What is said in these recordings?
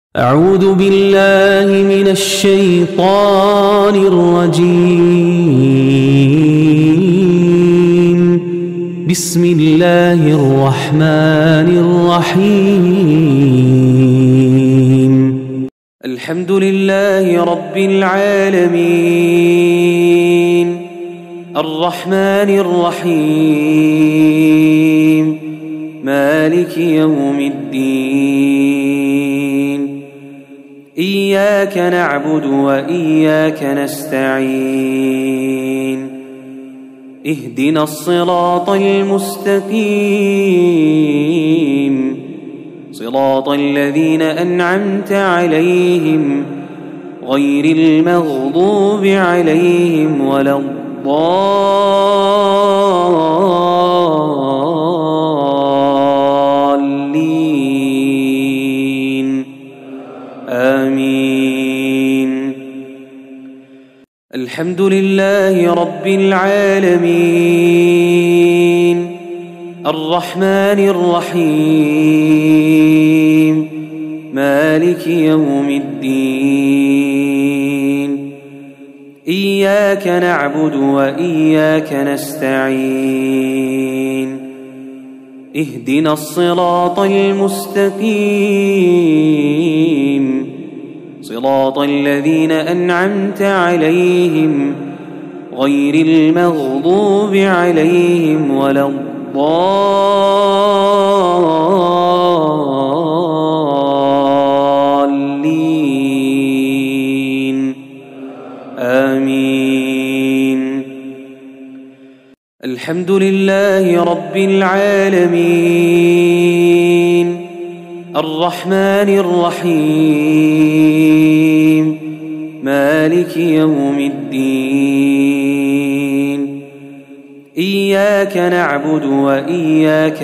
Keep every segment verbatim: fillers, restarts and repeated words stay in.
أعوذ بالله من الشيطان الرجيم. بسم الله الرحمن الرحيم. الحمد لله رب العالمين الرحمن الرحيم مالك يوم الدين. إياك نعبد وإياك نستعين. اهدنا الصراط المستقيم صراط الذين أنعمت عليهم غير المغضوب عليهم ولا الضالين. آمين. الحمد لله رب العالمين الرحمن الرحيم مالك يوم الدين. إياك نعبد وإياك نستعين. اهدنا الصراط المستقيم صراط الذين أنعمت عليهم غير المغضوب عليهم ولا الضالين. آمين. الحمد لله رب العالمين الرحمن الرحيم مالك يوم الدين. إياك نعبد وإياك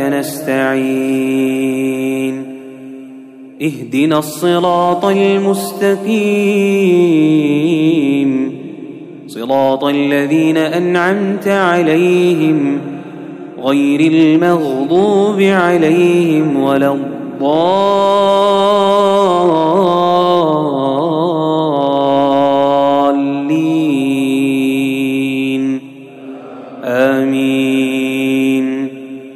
نستعين. اهدنا الصراط المستقيم صراط الذين أنعمت عليهم غير المغضوب عليهم ولا الضالين. آمين.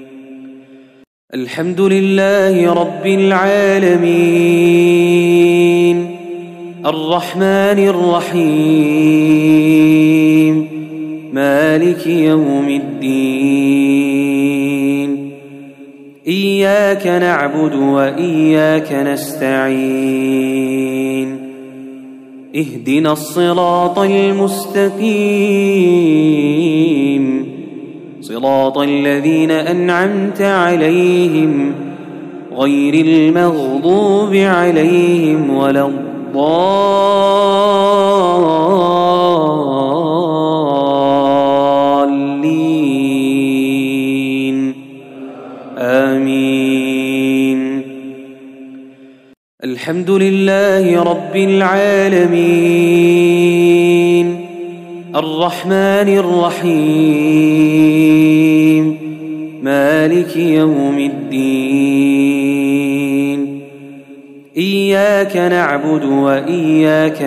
الحمد لله رب العالمين الرحمن الرحيم مالك يوم الدين. إياك نعبد وإياك نستعين. اهدنا الصراط المستقيم صراط الذين أنعمت عليهم غير المغضوب عليهم ولا الضالين. آمين. الحمد لله رب العالمين الرحمن الرحيم مالك يوم الدين. إياك نعبد وإياك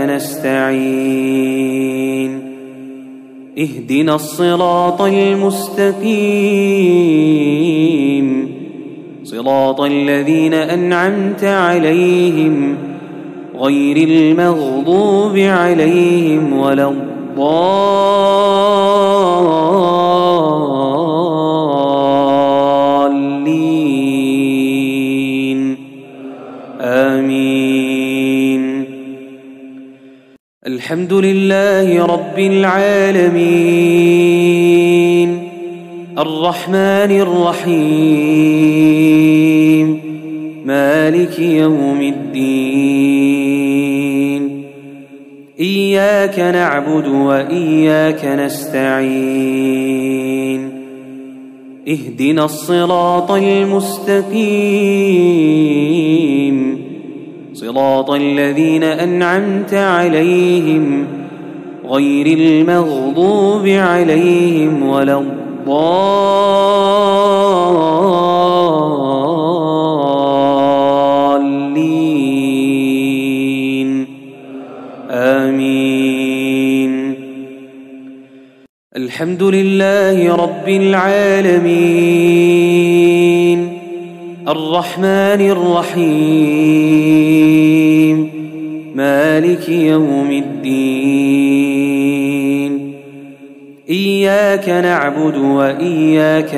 نستعين. اهدنا الصراط المستقيم صراط الذين أنعمت عليهم غير المغضوب عليهم ولا الضالين. آمين. الحمد لله رب العالمين الرحمن الرحيم مالك يوم الدين. إياك نعبد وإياك نستعين. اهدنا الصراط المستقيم صراط الذين أنعمت عليهم غير المغضوب عليهم ولا الضالين. الحمد لله رب العالمين الرحمن الرحيم مالك يوم الدين إياك نعبد وإياك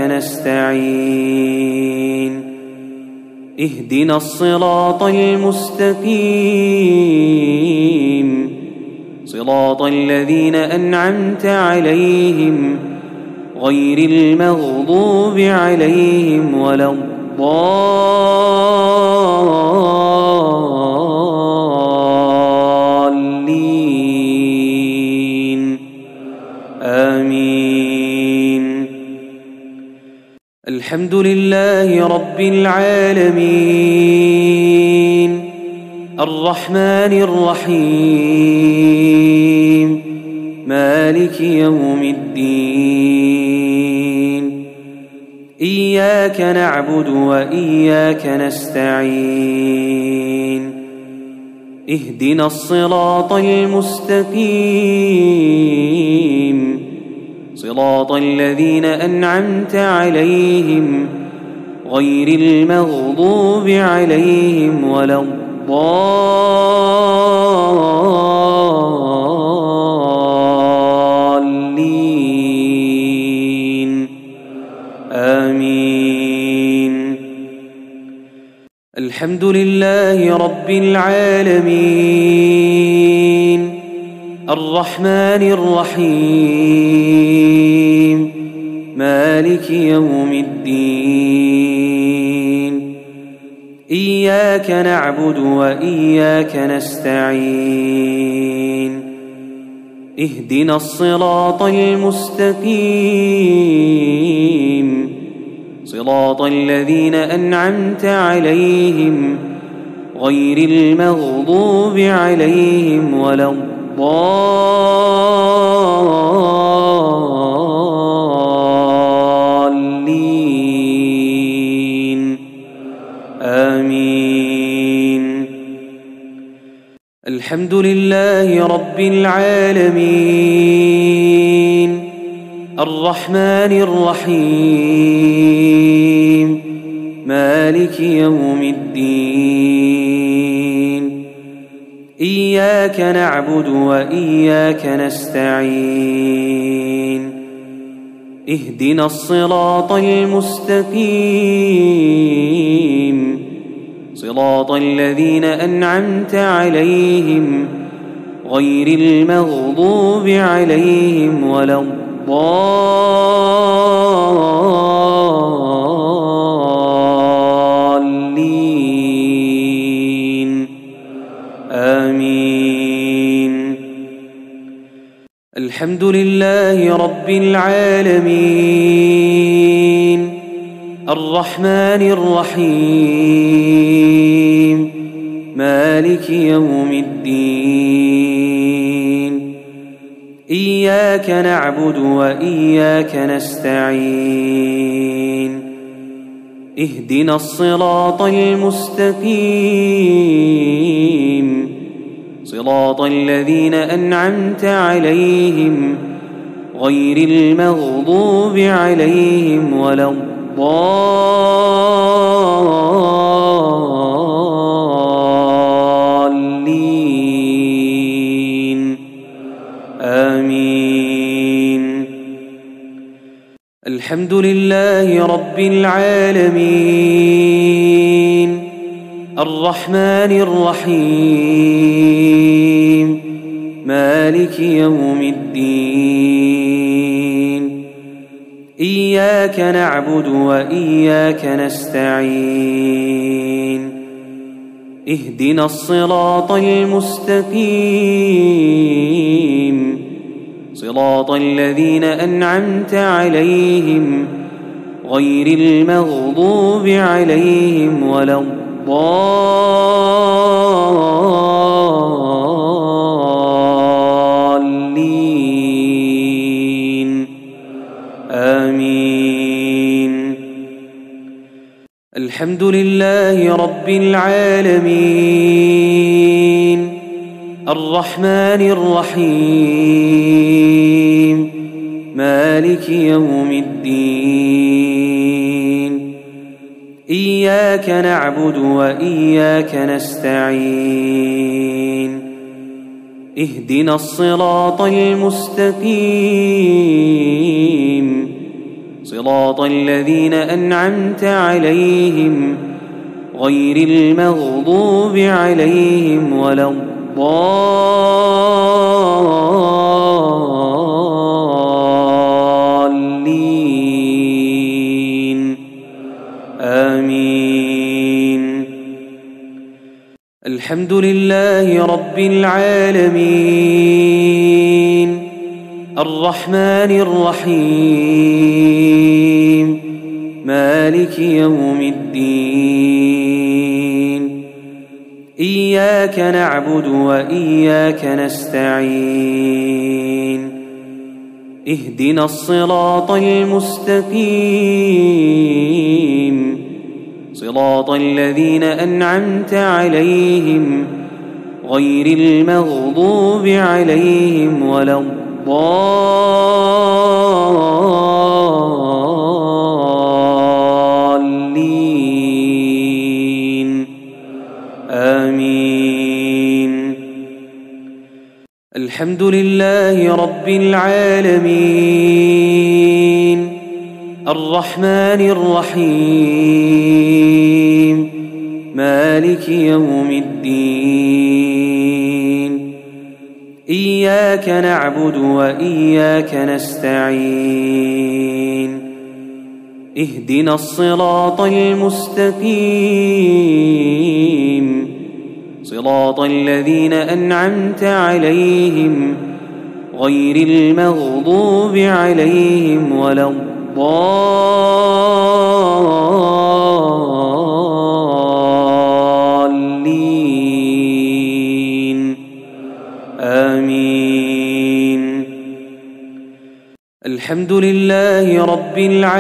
نستعين اهدنا الصراط المستقيم صراط الذين أنعمت عليهم غير المغضوب عليهم ولا الضالين آمين. الحمد لله رب العالمين الرحمن الرحيم مالك يوم الدين إياك نعبد وإياك نستعين اهدنا الصراط المستقيم صراط الذين أنعمت عليهم غير المغضوب عليهم ولا الضالين آمين. الحمد لله رب العالمين الرحمن الرحيم مالك يوم الدين إياك نعبد وإياك نستعين اهدنا الصراط المستقيم صراط الذين أنعمت عليهم غير المغضوب عليهم ولا الضالين آمين. الحمد لله رب العالمين الرحمن الرحيم مالك يوم الدين إياك نعبد وإياك نستعين اهدنا الصراط المستقيم صراط الذين أنعمت عليهم غير المغضوب عليهم ولا الضالين آمين. الحمد لله رب العالمين الرحمن الرحيم مالك يوم الدين إياك نعبد وإياك نستعين اهدنا الصراط المستقيم صراط الذين أنعمت عليهم غير المغضوب عليهم ولا الضالين آمين. الحمد لله رب العالمين الرحمن الرحيم مالك يوم الدين إياك نعبد وإياك نستعين اهدنا الصراط المستقيم صراط الذين أنعمت عليهم غير المغضوب عليهم ولا الضالين آمين. الحمد لله رب العالمين الرحمن الرحيم مالك يوم الدين إياك نعبد وإياك نستعين اهدنا الصراط المستقيم صراط الذين أنعمت عليهم غير المغضوب عليهم ولا الضالين آمين. الحمد لله رب العالمين الرحمن الرحيم مالك يوم الدين إياك نعبد وإياك نستعين اهدنا الصراط المستقيم صراط الذين أنعمت عليهم غير المغضوب عليهم ولا الضالين آمين. الحمد لله رب العالمين الرحمن الرحيم مالك يوم الدين إياك نعبد وإياك نستعين اهدنا الصراط المستقيم صراط الذين أنعمت عليهم غير المغضوب عليهم ولا الضالين آمين. الحمد لله رب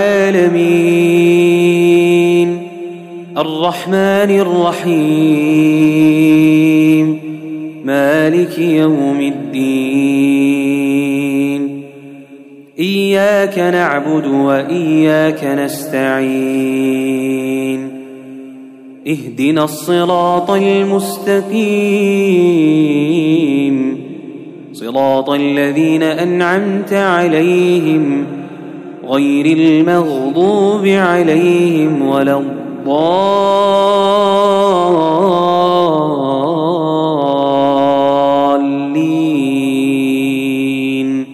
العالمين الرحمن الرحيم مالك يوم الدين إياك نعبد وإياك نستعين اهدنا الصراط المستقيم صراط الذين أنعمت عليهم غير المغضوب عليهم ولا الضالين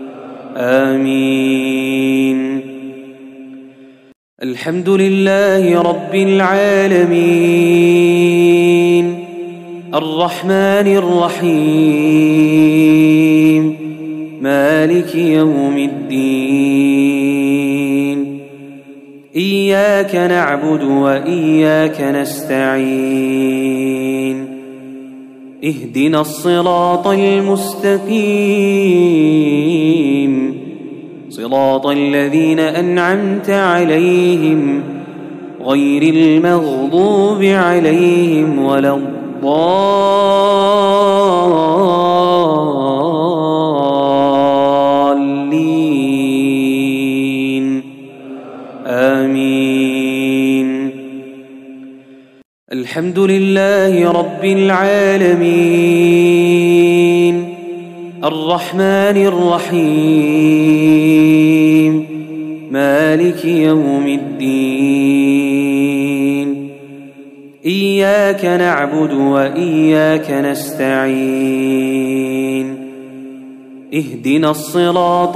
آمين. الحمد لله رب العالمين الرحمن الرحيم مالك يوم الدين إياك نعبد وإياك نستعين اهدنا الصراط المستقيم صراط الذين أنعمت عليهم غير المغضوب عليهم ولا الضالين آمين. الحمد لله رب العالمين الرحمن الرحيم مالك يوم الدين إياك نعبد وإياك نستعين اهدنا الصراط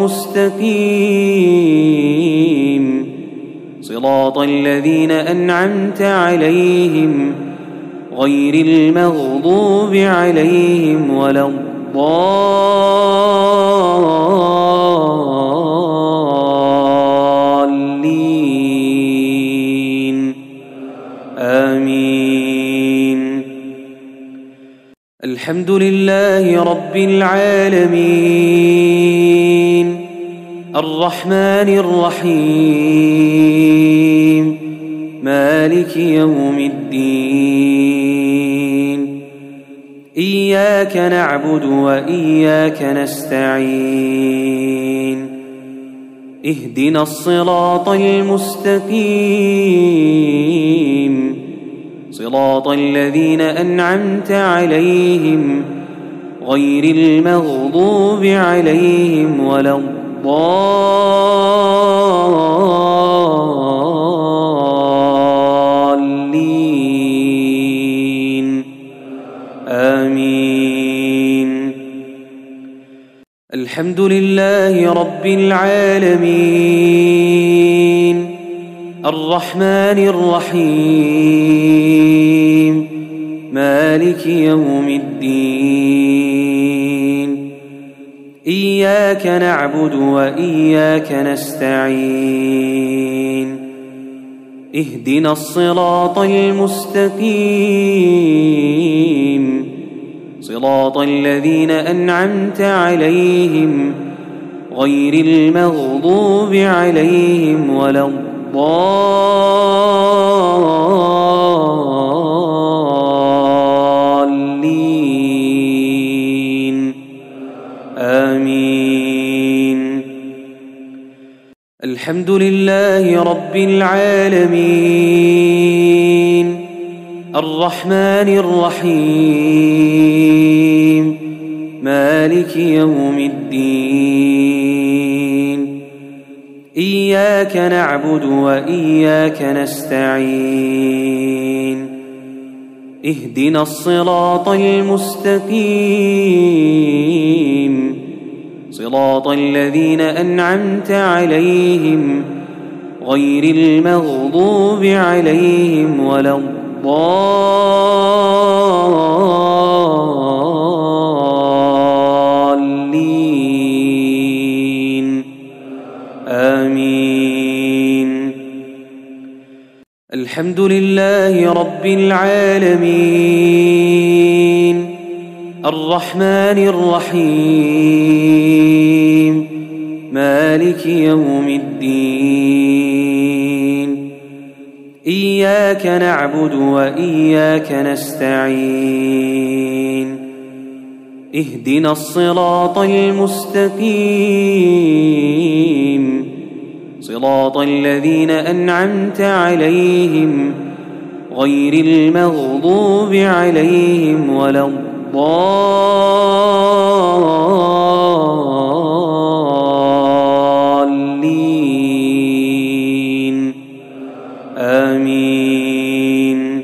المستقيم صراط الذين أنعمت عليهم غير المغضوب عليهم ولا الضالين آمين. الحمد لله رب العالمين الرحمن الرحيم مالك يوم الدين إياك نعبد وإياك نستعين اهدنا الصراط المستقيم صراط الذين أنعمت عليهم غير المغضوب عليهم ولا الضالين آمين. الحمد لله رب العالمين الرحمن الرحيم مالك يوم الدين إياك نعبد وإياك نستعين اهدنا الصراط المستقيم صراط الذين أنعمت عليهم غير المغضوب عليهم ولا الضالين آمين. الحمد لله رب العالمين الرحمن الرحيم مالك يوم الدين إياك نعبد وإياك نستعين اهدنا الصراط المستقيم صراط الذين أنعمت عليهم غير المغضوب عليهم ولا الضالين آمين. الحمد لله رب العالمين الرحمن الرحيم مالك يوم الدين إياك نعبد وإياك نستعين اهدنا الصراط المستقيم صراط الذين أنعمت عليهم غير المغضوب عليهم ولا الضالين آمين.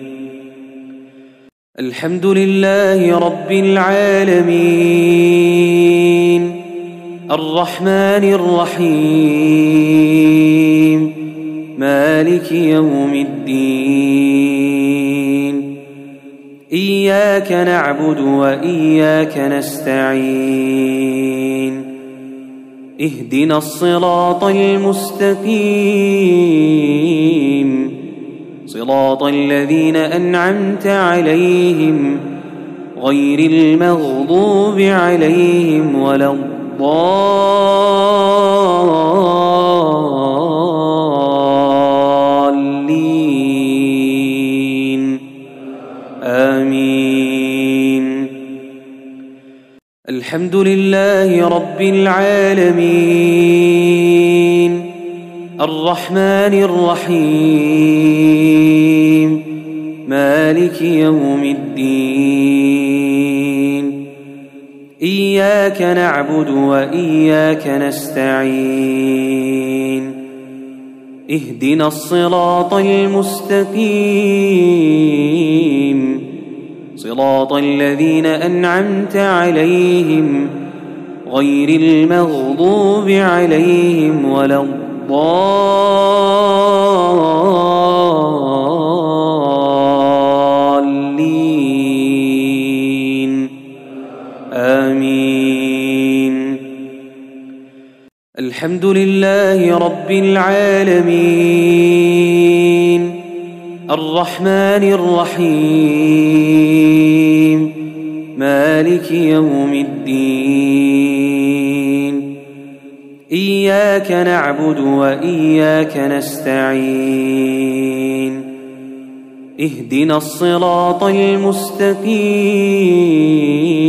الحمد لله رب العالمين الرحمن الرحيم مالك يوم الدين إياك نعبد وإياك نستعين اهدنا الصراط المستقيم صراط الذين أنعمت عليهم غير المغضوب عليهم ولا الضالين آمين. الحمد لله رب العالمين الرحمن الرحيم مالك يوم الدين إياك نعبد وإياك نستعين اهدنا الصراط المستقيم صراط الذين أنعمت عليهم غير المغضوب عليهم ولا الضالين آمين. الحمد لله رب العالمين الرحمن الرحيم مالك يوم الدين إياك نعبد وإياك نستعين اهدنا الصراط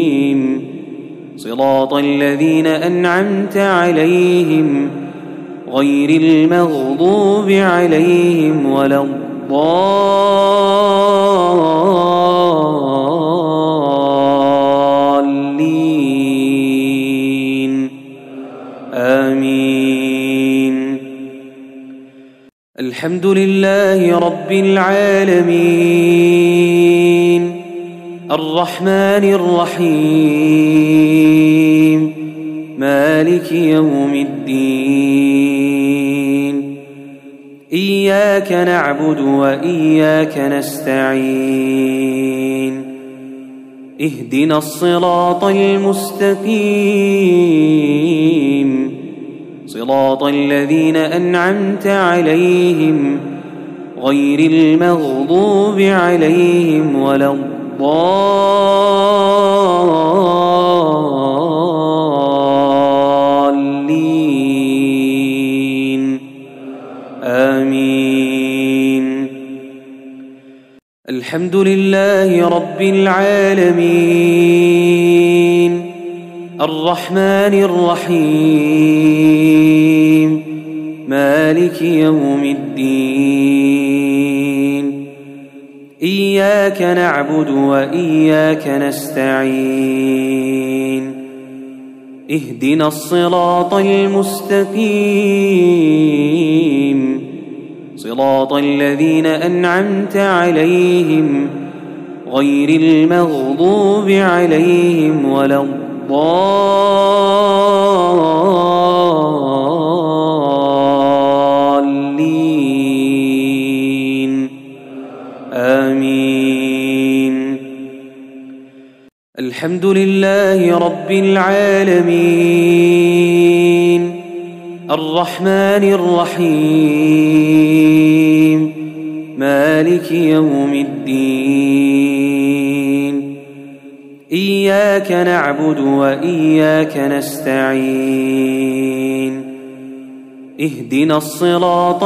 المستقيم صراط الذين أنعمت عليهم غير المغضوب عليهم ولا الضالين آمين. الحمد لله رب العالمين الرحمن الرحيم مالك يوم الدين إياك نعبد وإياك نستعين اهدنا الصراط المستقيم صراط الذين أنعمت عليهم غير المغضوب عليهم ولا الضالين آمين. الحمد لله رب العالمين الرحمن الرحيم مالك يوم الدين إياك نعبد وإياك نستعين اهدنا الصراط المستقيم صراط الذين أنعمت عليهم غير المغضوب عليهم ولا الضالين آمين. الحمد لله رب العالمين الرحمن الرحيم مالك يوم الدين إياك نعبد وإياك نستعين اهدنا الصراط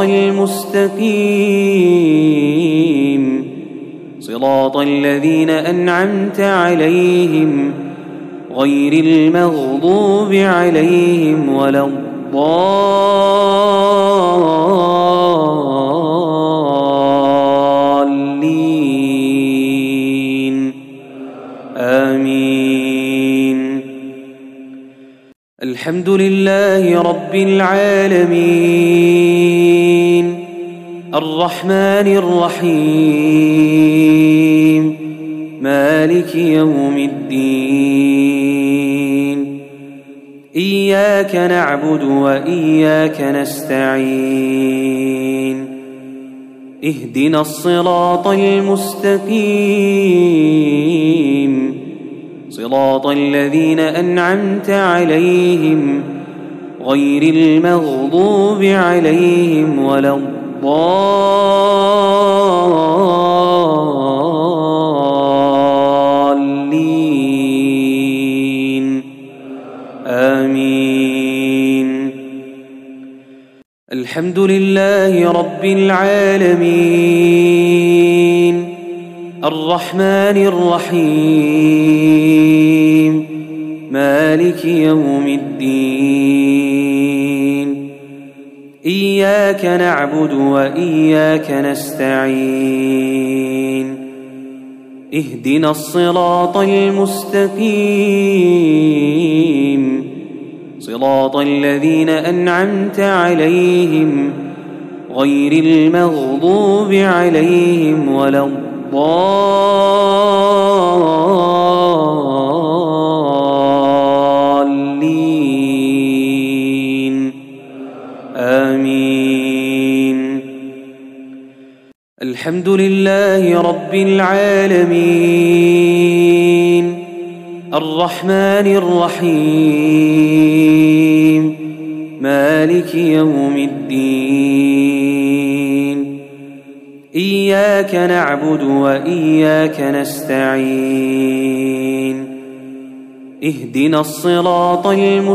المستقيم صراط الذين أنعمت عليهم غير المغضوب عليهم ولا الضالين آمين. الحمد لله رب العالمين الرحمن الرحيم مالك يوم الدين إياك نعبد وإياك نستعين اهدنا الصراط المستقيم صراط الذين أنعمت عليهم غير المغضوب عليهم ولا الضالين آمين. الحمد لله رب العالمين الرحمن الرحيم مالك يوم الدين إياك نعبد وإياك نستعين اهدنا الصراط المستقيم صراط الذين أنعمت عليهم غير المغضوب عليهم ولا الضالين آمين. الحمد لله رب العالمين الرحمن الرحيم مالك يوم الدين إياك نعبد وإياك نستعين اهدنا الصراط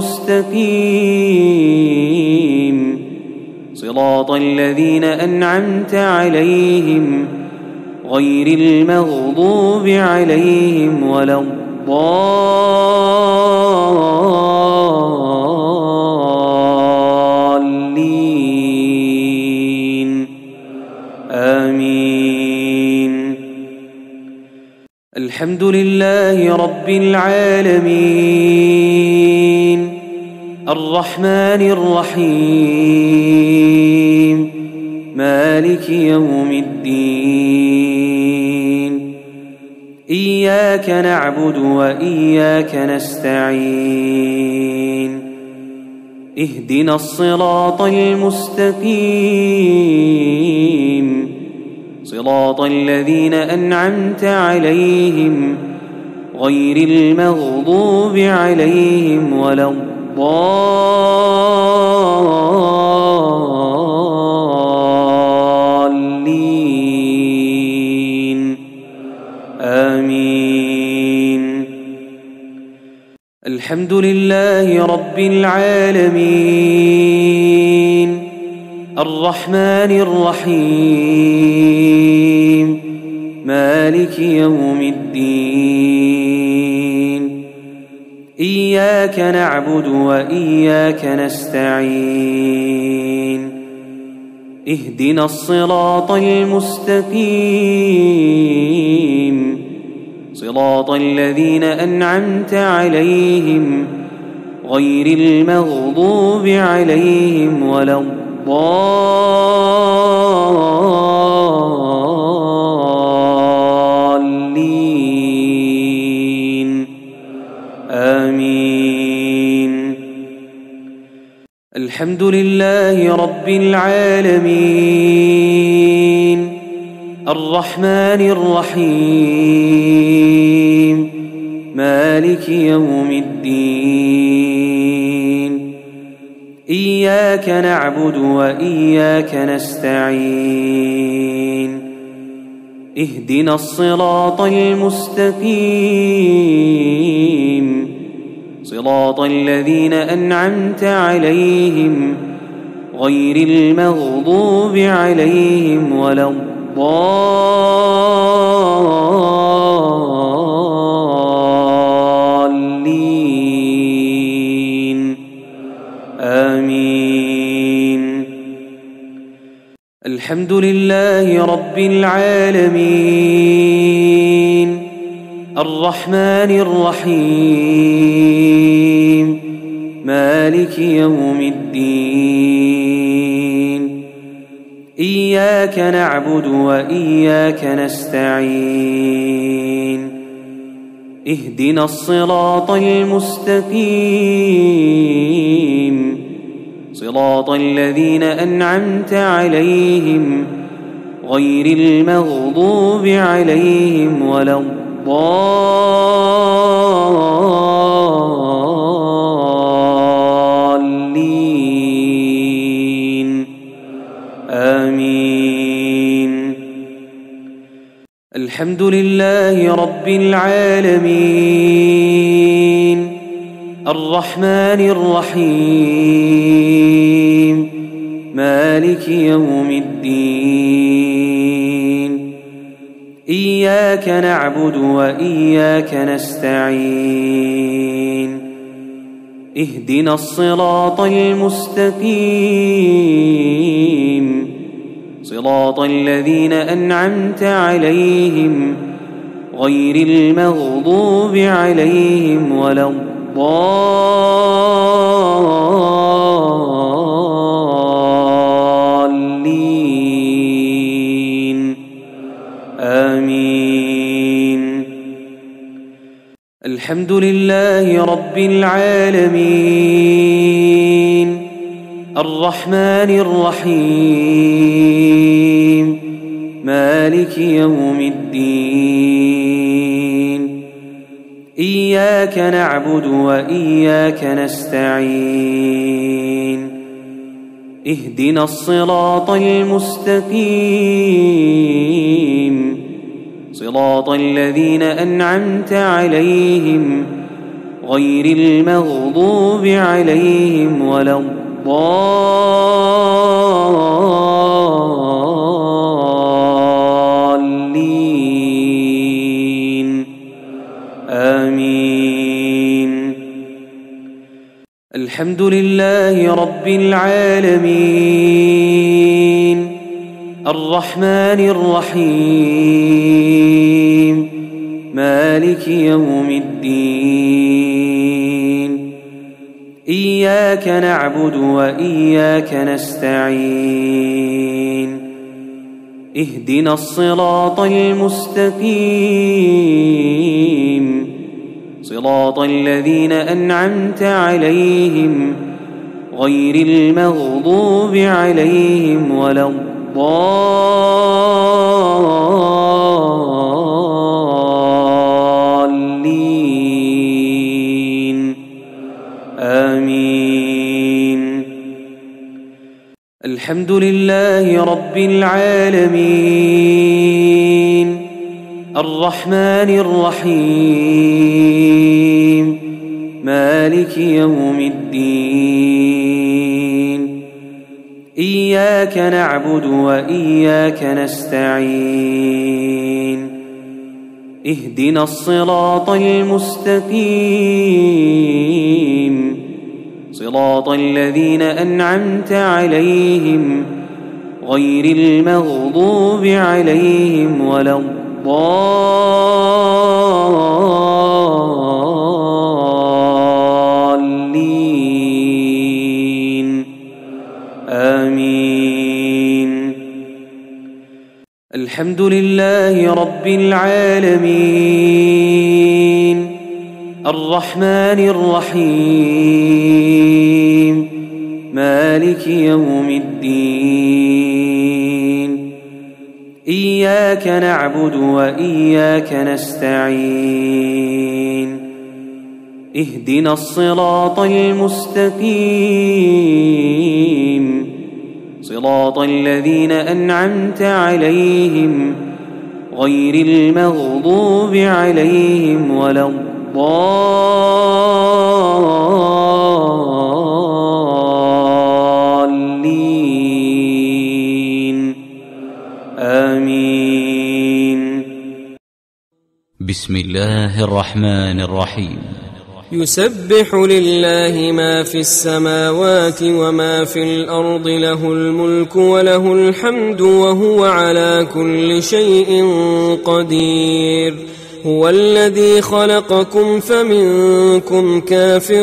المستقيم صراط الذين أنعمت عليهم غير المغضوب عليهم ولا الضالين الحمد لله رب العالمين الرحمن الرحيم مالك يوم الدين إياك نعبد وإياك نستعين اهدنا الصراط المستقيم صراط الذين أنعمت عليهم غير المغضوب عليهم ولا الضالين آمين. الحمد لله رب العالمين الرحمن الرحيم مالك يوم الدين إياك نعبد وإياك نستعين اهدنا الصراط المستقيم صراط الذين أنعمت عليهم غير المغضوب عليهم ولا الضالين آمين. الحمد لله رب العالمين الرحمن الرحيم مالك يوم الدين إياك نعبد وإياك نستعين اهدنا الصراط المستقيم صراط الذين أنعمت عليهم غير المغضوب عليهم ولا الضالين آمين. الحمد لله رب العالمين الرحمن الرحيم مالك يوم الدين إياك نعبد وإياك نستعين اهدنا الصراط المستقيم صراط الذين أنعمت عليهم غير المغضوب عليهم ولا الضالين آمين. الحمد لله رب العالمين الرحمن الرحيم مالك يوم الدين إياك نعبد وإياك نستعين اهدنا الصراط المستقيم صراط الذين أنعمت عليهم غير المغضوب عليهم ولا الضالين آمين. الحمد لله رب العالمين الرحمن الرحيم مالك يوم الدين إياك نعبد وإياك نستعين اهدنا الصراط المستقيم صراط الذين أنعمت عليهم غير المغضوب عليهم ولا الضالين آمين. الحمد لله رب العالمين الرحمن الرحيم مالك يوم الدين إياك نعبد وإياك نستعين اهدنا الصراط المستقيم صراط الذين أنعمت عليهم غير المغضوب عليهم ولا الضالين آمين. الحمد لله رب العالمين الرحمن الرحيم مالك يوم الدين إياك نعبد وإياك نستعين اهدنا الصراط المستقيم صراط الذين أنعمت عليهم غير المغضوب عليهم ولا الضالين آمين. الحمد لله رب العالمين الرحمن الرحيم مالك يوم الدين إياك نعبد وإياك نستعين اهدنا الصراط المستقيم صراط الذين أنعمت عليهم غير المغضوب عليهم ولا الضالين آمين. بسم الله الرحمن الرحيم. يسبح لله ما في السماوات وما في الأرض له الملك وله الحمد وهو على كل شيء قدير. هو الذي خلقكم فمنكم كافر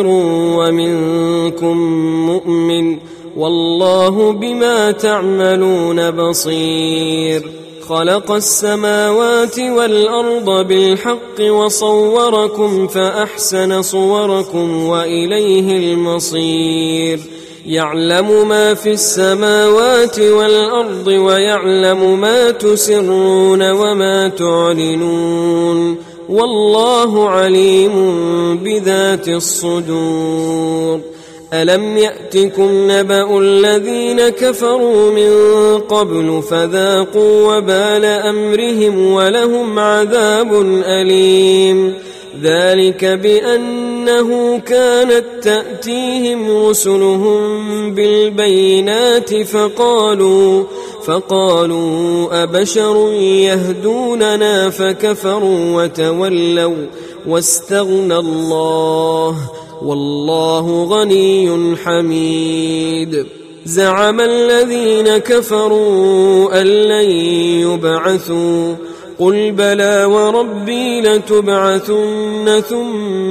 ومنكم مؤمن والله بما تعملون بصير. خلق السماوات والأرض بالحق وصوركم فأحسن صوركم وإليه المصير. يعلم ما في السماوات والأرض ويعلم ما تسرون وما تعلنون والله عليم بذات الصدور. ألم يأتكم نبأ الذين كفروا من قبل فذاقوا وبال أمرهم ولهم عذاب أليم. ذلك بأنه كانت تأتيهم رسلهم بالبينات فقالوا فقالوا أبشر يهدوننا فكفروا وتولوا واستغنى الله والله غني حميد. زعم الذين كفروا أن لن يبعثوا قل بلى وربي لتبعثن ثم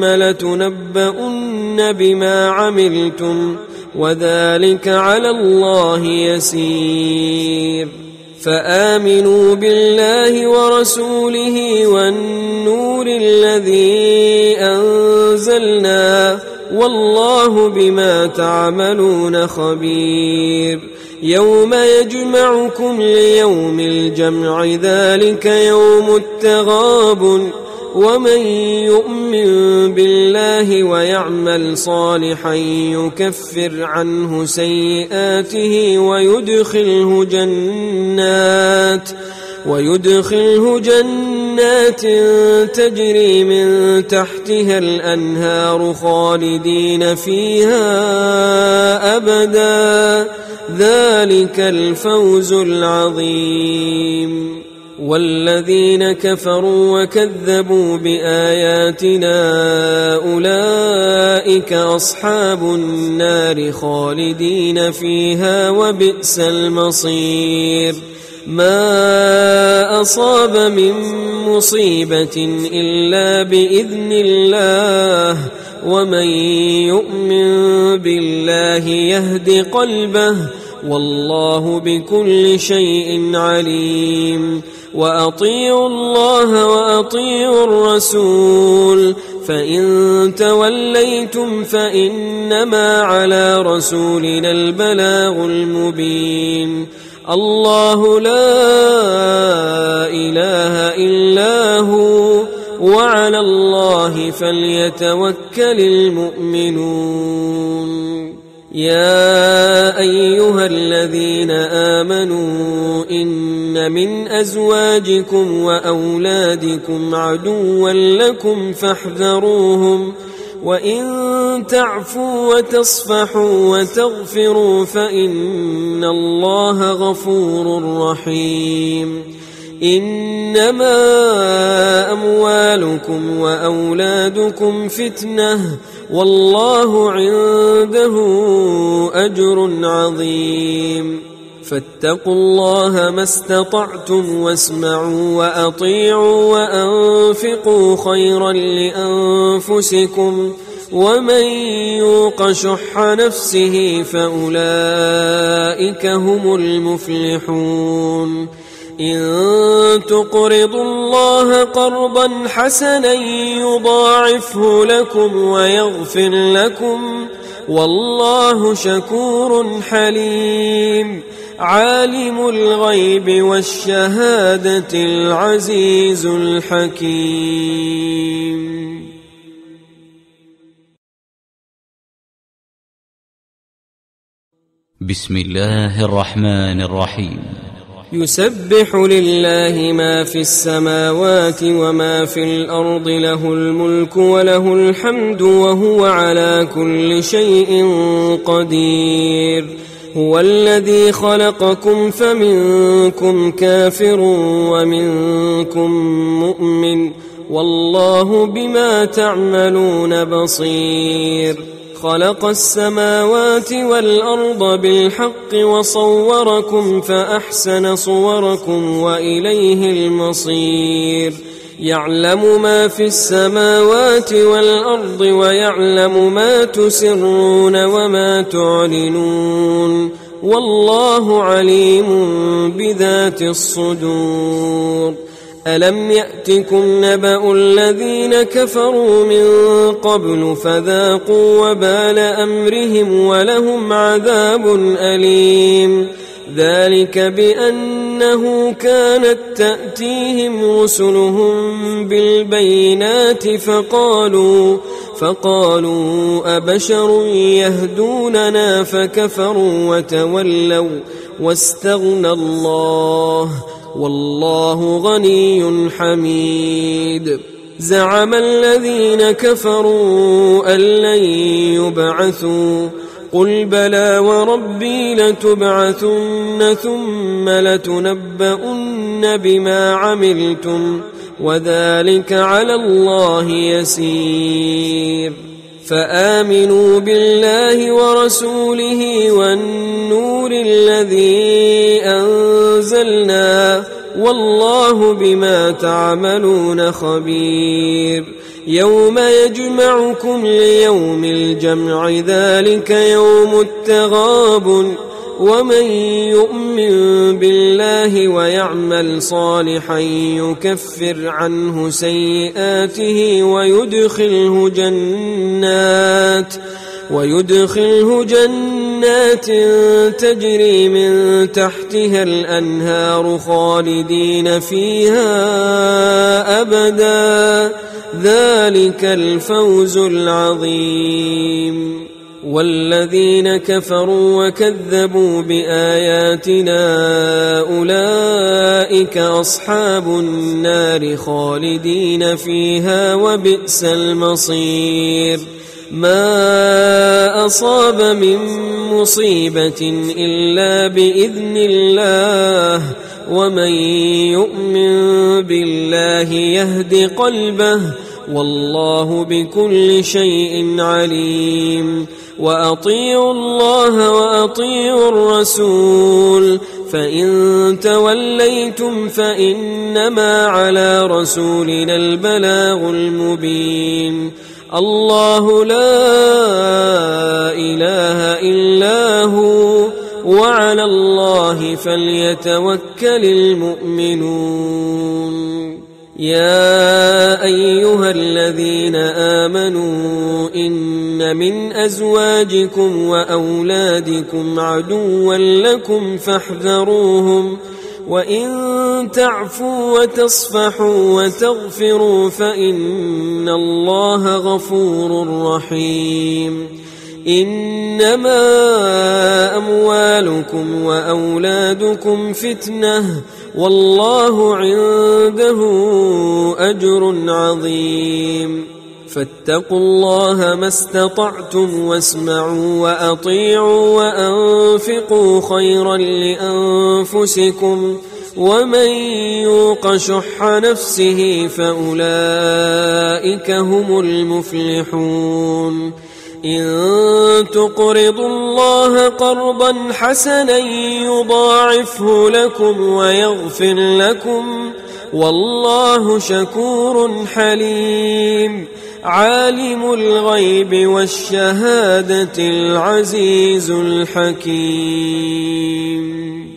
لتنبؤن بما عملتم وذلك على الله يسير. فآمنوا بالله ورسوله والنور الذي أنزلنا والله بما تعملون خبير. يوم يجمعكم ليوم الجمع ذلك يوم التغابن. ومن يؤمن بالله ويعمل صالحا يكفر عنه سيئاته ويدخله جنات ويدخله جنات تجري من تحتها الأنهار خالدين فيها أبدا ذلك الفوز العظيم. والذين كفروا وكذبوا بآياتنا أولئك أصحاب النار خالدين فيها وبئس المصير. ما أصاب من مصيبة إلا بإذن الله ومن يؤمن بالله يهد قلبه والله بكل شيء عليم وأطيعوا الله وأطيعوا الرسول فإن توليتم فإنما على رسولنا البلاغ المبين الله لا إله إلا هو وعلى الله فليتوكل المؤمنون يا أيها الذين آمنوا إن من أزواجكم وأولادكم عدوا لكم فاحذروهم وإن تعفوا وتصفحوا وتغفروا فإن الله غفور رحيم إنما أموالكم وأولادكم فتنة والله عنده أجر عظيم فاتقوا الله ما استطعتم واسمعوا وأطيعوا وأنفقوا خيرا لأنفسكم ومن يوق شح نفسه فأولئك هم المفلحون إن تقرضوا الله قرضا حسنا يضاعفه لكم ويغفر لكم والله شكور حليم عالم الغيب والشهادة العزيز الحكيم. بسم الله الرحمن الرحيم. يسبح لله ما في السماوات وما في الأرض له الملك وله الحمد وهو على كل شيء قدير هو الذي خلقكم فمنكم كافر ومنكم مؤمن والله بما تعملون بصير خلق السماوات والأرض بالحق وصوركم فأحسن صوركم وإليه المصير يعلم ما في السماوات والأرض ويعلم ما تسرون وما تعلنون والله عليم بذات الصدور ألم يأتكم نبأ الذين كفروا من قبل فذاقوا وبال أمرهم ولهم عذاب أليم ذلك بأنه كانت تأتيهم رسلهم بالبينات فقالوا فقالوا أبشر يهدوننا فكفروا وتولوا واستغنى الله والله غني حميد زعم الذين كفروا أن لن يبعثوا قل بلى وربي لتبعثن ثم لتنبؤن بما عملتم وذلك على الله يسير فآمنوا بالله ورسوله والنور الذي أنزلنا والله بما تعملون خبير يوم يجمعكم ليوم الجمع ذلك يوم التغابن ومن يؤمن بالله ويعمل صالحا يكفر عنه سيئاته ويدخله جنات ويدخله جنات تجري من تحتها الأنهار خالدين فيها أبدا ذلك الفوز العظيم والذين كفروا وكذبوا بآياتنا أولئك أصحاب النار خالدين فيها وبئس المصير ما أصاب من مصيبة إلا بإذن الله ومن يؤمن بالله يهد قلبه والله بكل شيء عليم وأطيعوا الله وأطيعوا الرسول فإن توليتم فإنما على رسولنا البلاغ المبين الله لا إله إلا هو وعلى الله فليتوكل المؤمنون يا أيها الذين آمنوا إن من أزواجكم وأولادكم عدوا لكم فاحذروهم وإن تعفوا وتصفحوا وتغفروا فإن الله غفور رحيم إنما أموالكم وأولادكم فتنة والله عنده أجر عظيم فاتقوا الله ما استطعتم واسمعوا وأطيعوا وأنفقوا خيرا لأنفسكم ومن يوق شح نفسه فأولئك هم المفلحون إن تقرضوا الله قرضا حسنا يضاعفه لكم ويغفر لكم والله شكور حليم عالم الغيب والشهادة العزيز الحكيم.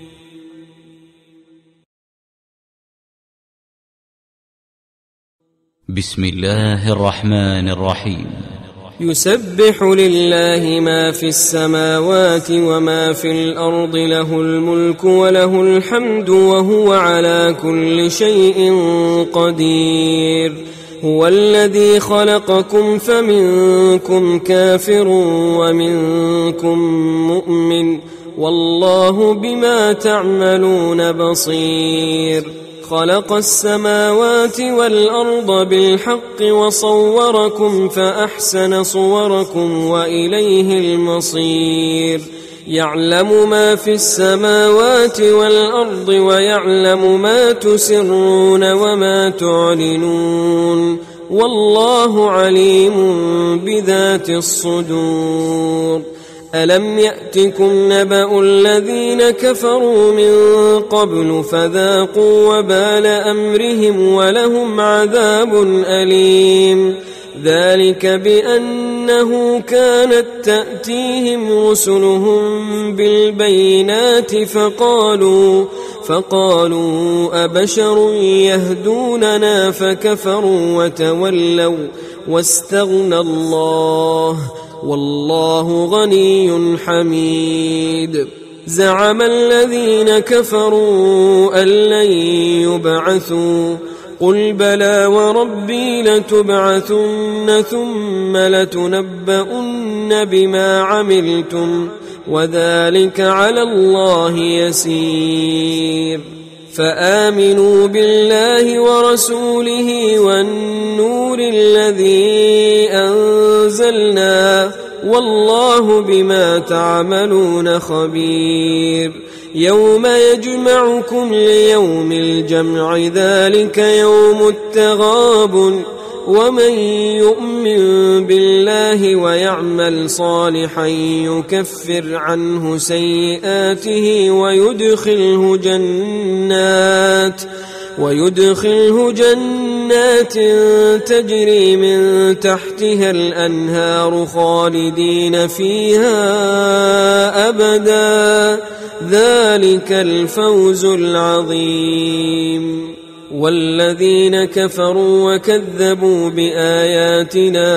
بسم الله الرحمن الرحيم. يسبح لله ما في السماوات وما في الأرض له الملك وله الحمد وهو على كل شيء قدير هو الذي خلقكم فمنكم كافر ومنكم مؤمن والله بما تعملون بصير خلق السماوات والأرض بالحق وصوركم فأحسن صوركم وإليه المصير يعلم ما في السماوات والأرض ويعلم ما تسرون وما تعلنون والله عليم بذات الصدور ألم يأتكم نبأ الذين كفروا من قبل فذاقوا وبال أمرهم ولهم عذاب أليم ذلك بأنه كانت تأتيهم رسلهم بالبينات فقالوا فقالوا أبشر يهدوننا فكفروا وتولوا واستغنى الله والله غني حميد زعم الذين كفروا أن لن يبعثوا قل بلى وربي لتبعثن ثم لتنبؤن بما عملتم وذلك على الله يسير فآمنوا بالله ورسوله والنور الذي أنزلنا والله بما تعملون خبير يوم يجمعكم ليوم الجمع ذلك يوم التغابن ومن يؤمن بالله ويعمل صالحا يكفر عنه سيئاته ويدخله جنات ويدخله جنات تجري من تحتها الأنهار خالدين فيها أبدا ذلك الفوز العظيم والذين كفروا وكذبوا بآياتنا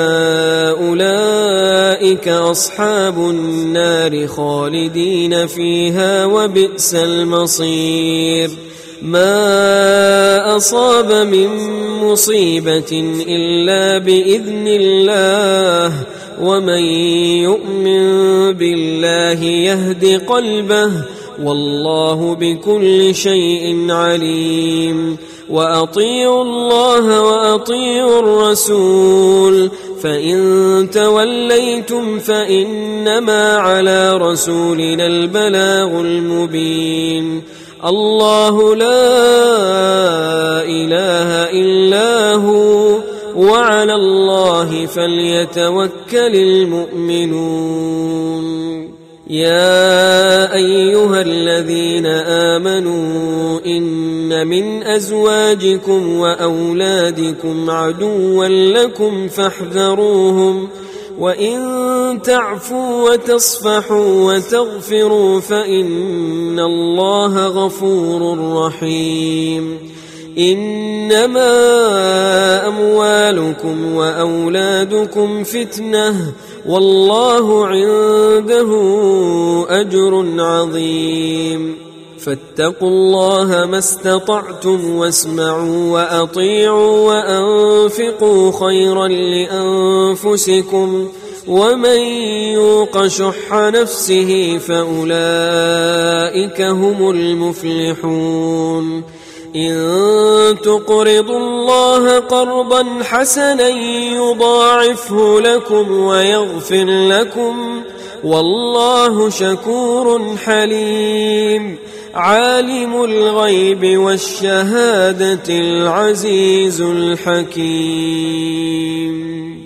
أولئك أصحاب النار خالدين فيها وبئس المصير ما أصاب من مصيبة إلا بإذن الله ومن يؤمن بالله يهد قلبه والله بكل شيء عليم وأطيعوا الله وأطيعوا الرسول فإن توليتم فإنما على رسولنا البلاغ المبين الله لا إله إلا هو وعلى الله فليتوكل المؤمنون. يا أيها الذين آمنوا إن من أزواجكم وأولادكم عدوا لكم فاحذروهم، وإن تعفوا وتصفحوا وتغفروا فإن الله غفور رحيم. إنما أموالكم وأولادكم فتنة والله عنده أجر عظيم. فاتقوا الله ما استطعتم واسمعوا وأطيعوا وأنفقوا خيرا لأنفسكم، ومن يوق شح نفسه فأولئك هم المفلحون. إن تقرضوا الله قرضا حسنا يضاعفه لكم ويغفر لكم، والله شكور حليم. عالم الغيب والشهادة العزيز الحكيم.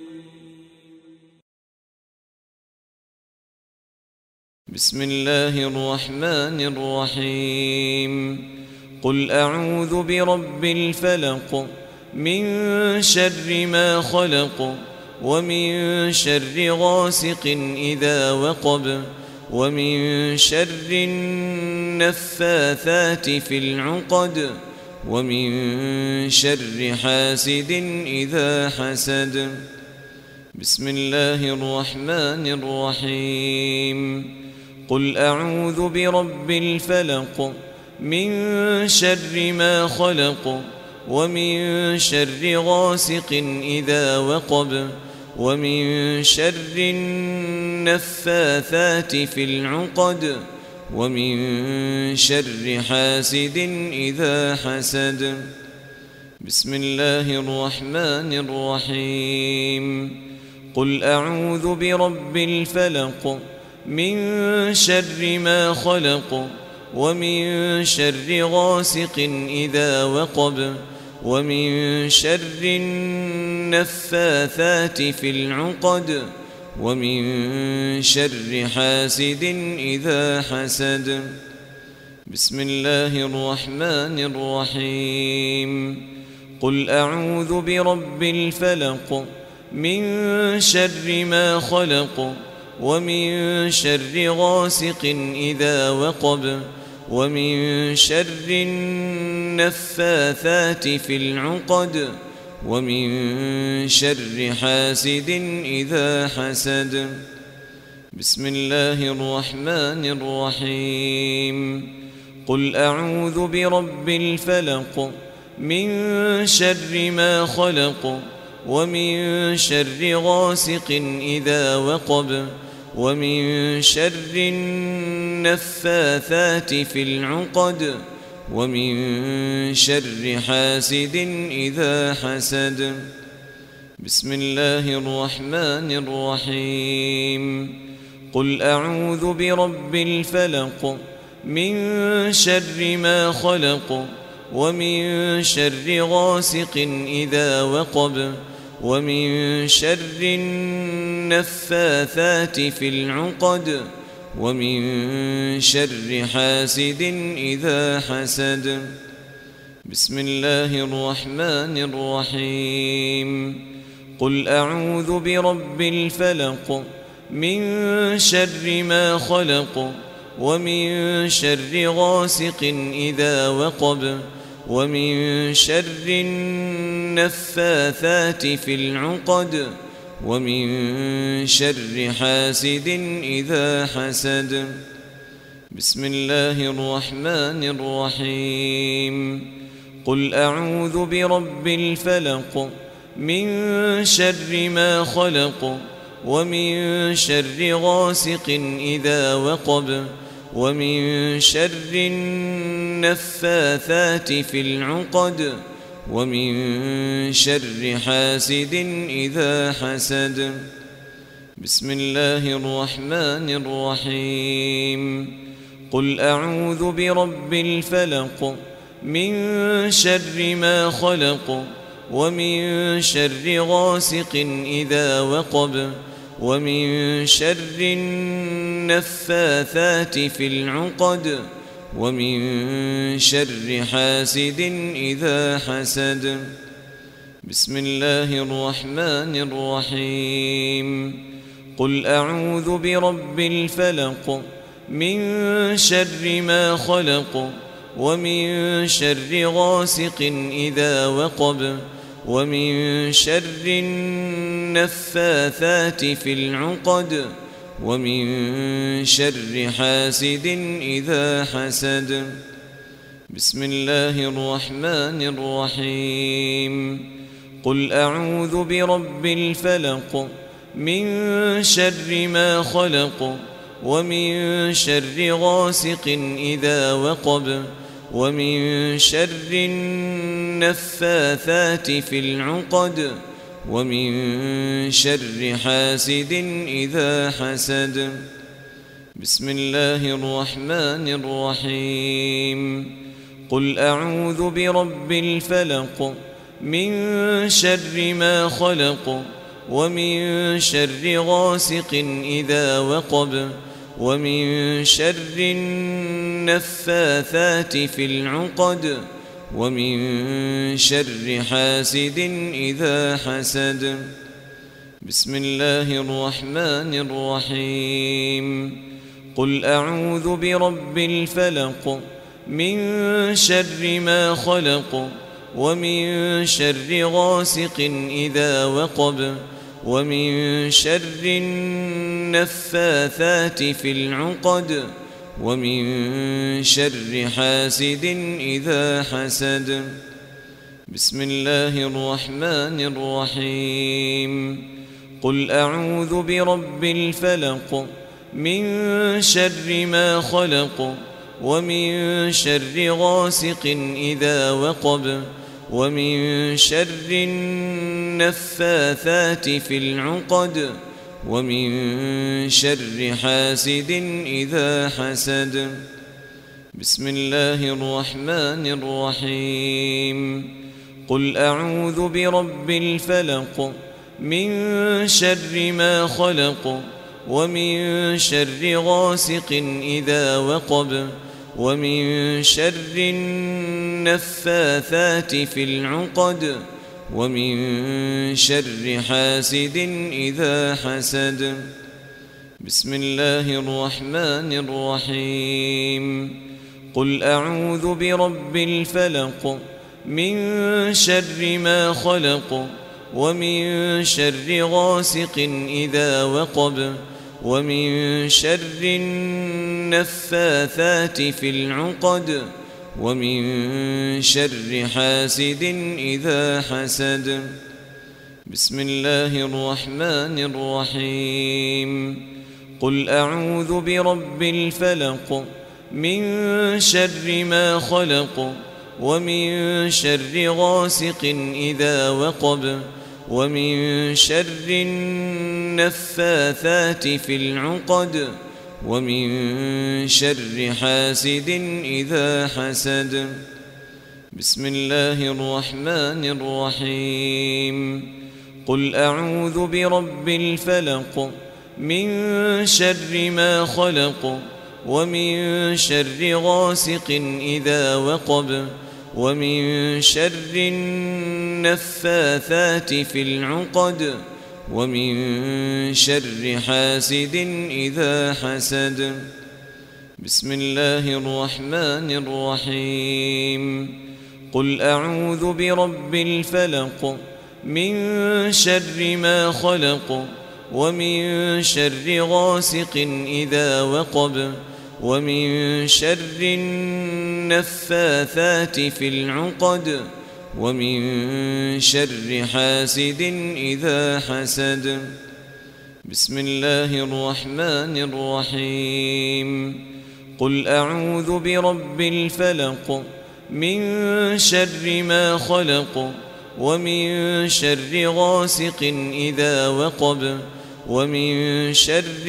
بسم الله الرحمن الرحيم. قل أعوذ برب الفلق من شر ما خلق، ومن شر غاسق إذا وقب، ومن شر النفاثات في العقد، ومن شر حاسد إذا حسد. بسم الله الرحمن الرحيم. قل أعوذ برب الفلق من شر ما خلق، ومن شر غاسق إذا وقب، ومن شر النفاثات في العقد، ومن شر حاسد إذا حسد. بسم الله الرحمن الرحيم. قل أعوذ برب الفلق من شر ما خلق، ومن شر غاسق إذا وقب، ومن شر النفاثات في العقد، ومن شر حاسد إذا حسد. بسم الله الرحمن الرحيم. قل أعوذ برب الفلق من شر ما خلق، ومن شر غاسق إذا وقب، ومن شر النفاثات في العقد، ومن شر حاسد إذا حسد. بسم الله الرحمن الرحيم. قل أعوذ برب الفلق من شر ما خلق، ومن شر غاسق إذا وقب، ومن شر النفاثات في العقد، ومن شر حاسد إذا حسد. بسم الله الرحمن الرحيم. قل أعوذ برب الفلق من شر ما خلق، ومن شر غاسق إذا وقب، ومن شر النفاثات في العقد، ومن شر حاسد إذا حسد. بسم الله الرحمن الرحيم. قل أعوذ برب الفلق من شر ما خلق، ومن شر غاسق إذا وقب، ومن شر النفاثات في العقد، ومن شر حاسد إذا حسد. بسم الله الرحمن الرحيم. قل أعوذ برب الفلق من شر ما خلق، ومن شر غاسق إذا وقب، ومن شر النفاثات في العقد، ومن شر حاسد إذا حسد. بسم الله الرحمن الرحيم. قل أعوذ برب الفلق من شر ما خلق، ومن شر غاسق إذا وقب ومن شر النفاثات في العقد ومن شر حاسد إذا حسد. بسم الله الرحمن الرحيم. قل أعوذ برب الفلق من شر ما خلق ومن شر غاسق إذا وقب ومن شر النفاثات في العقد ومن شر حاسد إذا حسد. بسم الله الرحمن الرحيم. قل أعوذ برب الفلق من شر ما خلق ومن شر غاسق إذا وقب ومن شر النفاثات في العقد ومن شر حاسد إذا حسد. بسم الله الرحمن الرحيم. قل أعوذ برب الفلق من شر ما خلق ومن شر غاسق إذا وقب ومن شر النفاثات في العقد ومن شر حاسد إذا حسد. بسم الله الرحمن الرحيم. قل أعوذ برب الفلق من شر ما خلق ومن شر غاسق إذا وقب ومن شر النفاثات في العقد ومن شر حاسد إذا حسد. بسم الله الرحمن الرحيم. قل أعوذ برب الفلق من شر ما خلق ومن شر غاسق إذا وقب ومن شر النفاثات في العقد ومن شر حاسد إذا حسد. بسم الله الرحمن الرحيم. قل أعوذ برب الفلق من شر ما خلق ومن شر غاسق إذا وقب ومن شر النفاثات في العقد ومن شر حاسد إذا حسد. بسم الله الرحمن الرحيم. قل أعوذ برب الفلق من شر ما خلق ومن شر غاسق إذا وقب ومن شر النفاثات في العقد ومن شر حاسد إذا حسد. بسم الله الرحمن الرحيم. قل أعوذ برب الفلق من شر ما خلق ومن شر غاسق إذا وقب ومن شر النفاثات في العقد ومن شر حاسد إذا حسد. بسم الله الرحمن الرحيم. قل أعوذ برب الفلق من شر ما خلق ومن شر غاسق إذا وقب ومن شر النفاثات في العقد ومن شر حاسد إذا حسد. بسم الله الرحمن الرحيم. قل أعوذ برب الفلق من شر ما خلق ومن شر غاسق إذا وقب ومن شر النفاثات في العقد ومن شر حاسد إذا حسد. بسم الله الرحمن الرحيم. قل أعوذ برب الفلق من شر ما خلق ومن شر غاسق إذا وقب ومن شر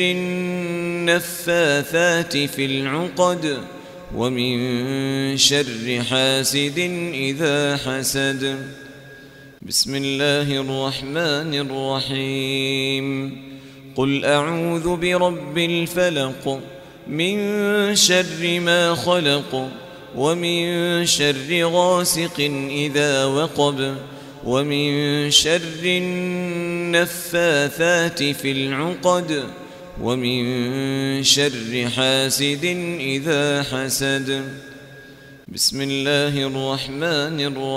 النفاثات في العقد ومن شر حاسد إذا حسد. بسم الله الرحمن الرحيم قل أعوذ برب الفلق من شر ما خلق ومن شر غاسق إذا وقب ومن شر النفاثات في العقد ومن شر حاسد إذا حسد بسم الله الرحمن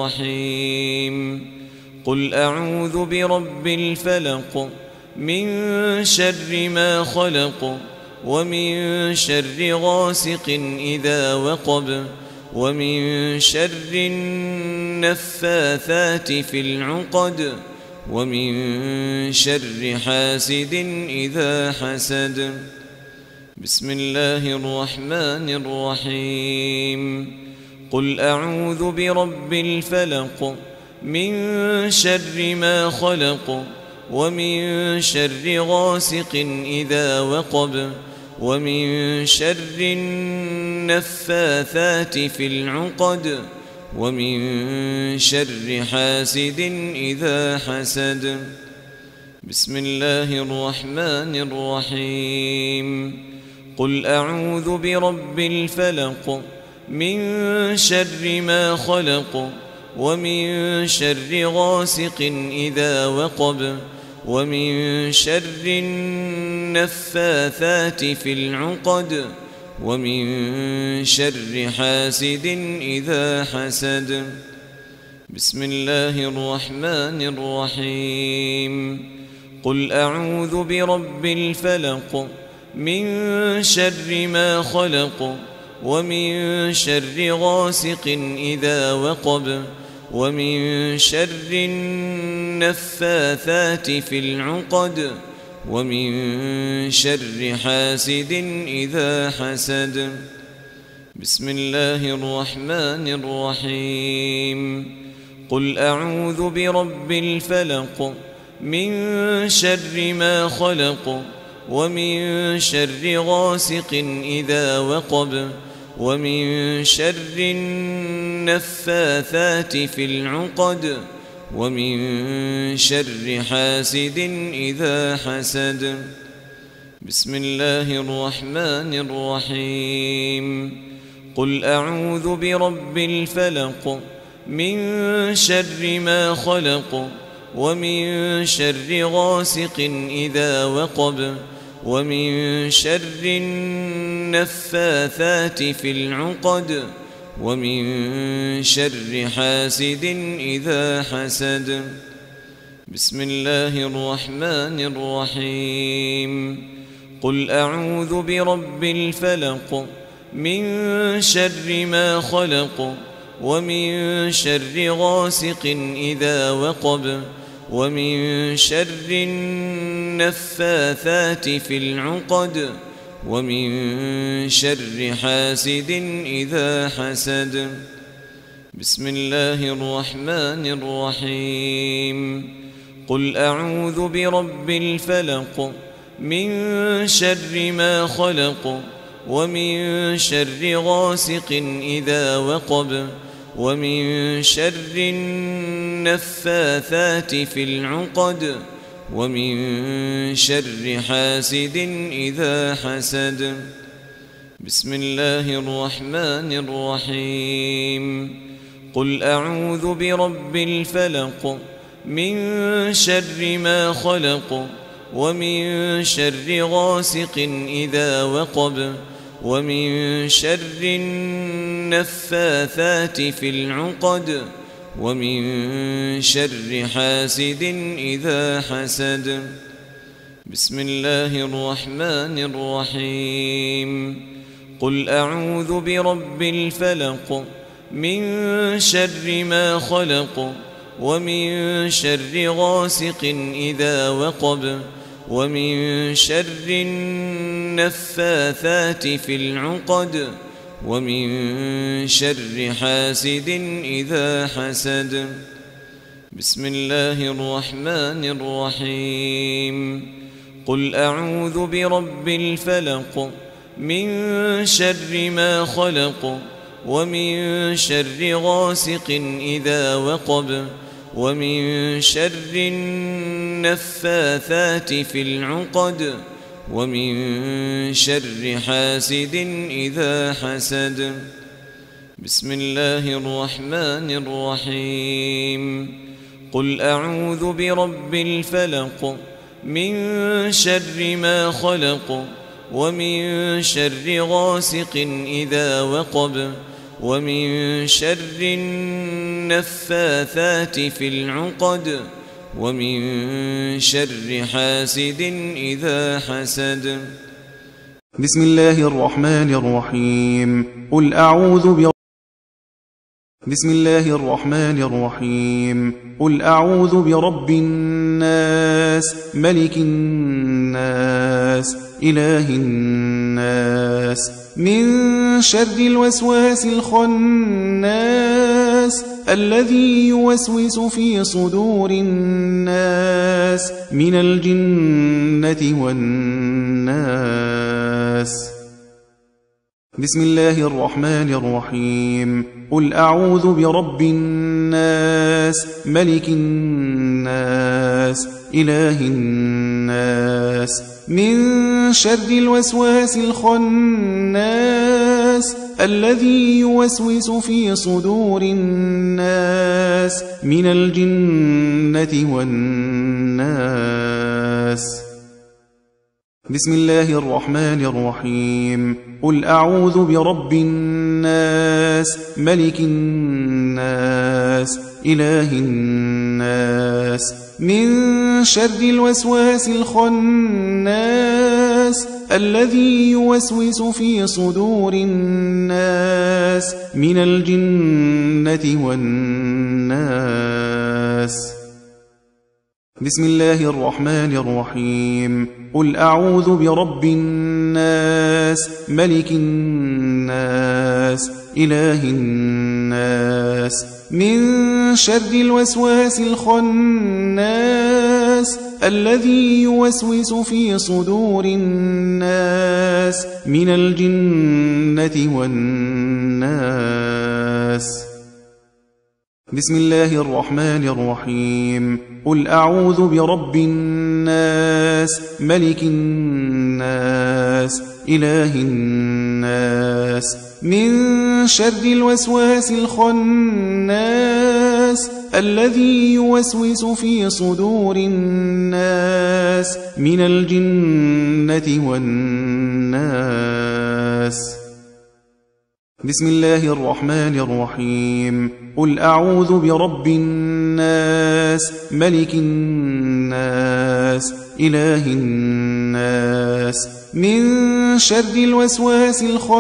الرحيم قل أعوذ برب الفلق من شر ما خلق ومن شر غاسق إذا وقب ومن شر النفاثات في العقد ومن شر حاسد إذا حسد بسم الله الرحمن الرحيم قل أعوذ برب الفلق من شر ما خلق ومن شر غاسق إذا وقب ومن شر النفاثات في العقد ومن شر حاسد إذا حسد بسم الله الرحمن الرحيم قل أعوذ برب الفلق من شر ما خلق ومن شر غاسق إذا وقب ومن شر النفاثات في العقد ومن شر حاسد إذا حسد بسم الله الرحمن الرحيم قل أعوذ برب الفلق من شر ما خلق ومن شر غاسق إذا وقب ومن شر النفاثات في العقد ومن شر حاسد إذا حسد بسم الله الرحمن الرحيم قل أعوذ برب الفلق من شر ما خلق ومن شر غاسق إذا وقب ومن شر النفاثات في العقد ومن شر حاسد إذا حسد بسم الله الرحمن الرحيم قل أعوذ برب الفلق من شر ما خلق ومن شر غاسق إذا وقب ومن شر النفاثات في العقد ومن شر حاسد إذا حسد بسم الله الرحمن الرحيم قل أعوذ برب الفلق من شر ما خلق ومن شر غاسق إذا وقب ومن شر النفاثات في العقد ومن شر حاسد إذا حسد بسم الله الرحمن الرحيم قل أعوذ برب الفلق من شر ما خلق ومن شر غاسق إذا وقب ومن شر النفاثات في العقد ومن شر حاسد إذا حسد بسم الله الرحمن الرحيم قل أعوذ برب الفلق من شر ما خلق ومن شر غاسق إذا وقب ومن شر النفاثات في العقد ومن شر حاسد إذا حسد بسم الله الرحمن الرحيم قل أعوذ برب الفلق من شر ما خلق ومن شر غاسق إذا وقب ومن شر النفاثات في العقد ومن شر حاسد إذا حسد بسم الله الرحمن الرحيم قل أعوذ برب الفلق من شر ما خلق ومن شر غاسق إذا وقب ومن شر النفاثات في العقد ومن شر حاسد إذا حسد. بسم الله الرحمن الرحيم. قل أعوذ برب الفلق من شر ما خلق ومن شر غاسق إذا وقب ومن شر النفاثات في العقد ومن شر حاسد إذا حسد. بسم الله الرحمن الرحيم. قل أعوذ برب بسم الله الرحمن الرحيم. قل أعوذ برب الناس ملك الناس إله الناس من شر الوسواس الخناس الذي يوسوس في صدور الناس من الجنة والناس. بسم الله الرحمن الرحيم. قل أعوذ برب الناس ملك الناس إله الناس من شر الوسواس الخناس الذي يوسوس في صدور الناس من الجنة والناس. بسم الله الرحمن الرحيم. قل أعوذ برب الناس ملك الناس إله الناس من شر الوسواس الخناس الذي يوسوس في صدور الناس من الجنة والناس. بسم الله الرحمن الرحيم. قل أعوذ برب الناس ملك الناس إله الناس من شر الوسواس الخناس الذي يوسوس في صدور الناس من الجنة والناس. بسم الله الرحمن الرحيم. قل أعوذ برب الناس ملك الناس إله الناس من شر الوسواس الخناس الذي يوسوس في صدور الناس من الجنة والناس. بسم الله الرحمن الرحيم. قل أعوذ برب الناس ملك الناس إله الناس من شر الوسواس